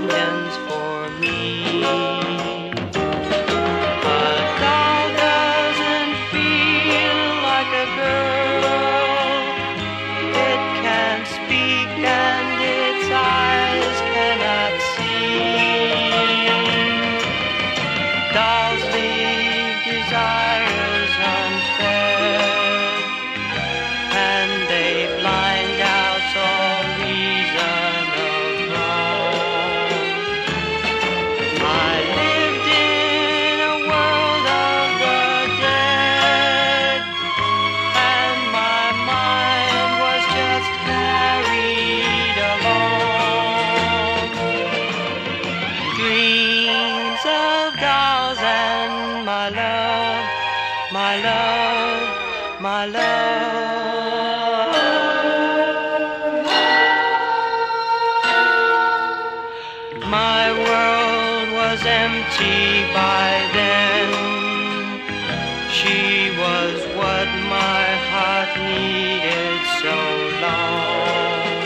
companions for me. A doll doesn't feel like a girl. It can't speak and its eyes cannot see. Dolls leave desires unfed, and they blind out all reason of wrong. I lived in a world of the dead, and my mind was just carried along. Dreams of dolls and my love, my love, my love. My world was empty by then. She was what my heart needed so long.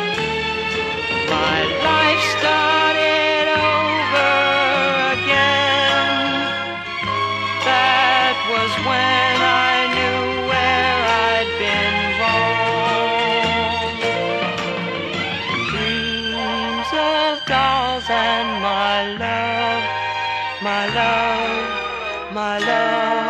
My life started over again. That was when I knew where I'd been wrong. Dreams of dolls and my love, my love, my love.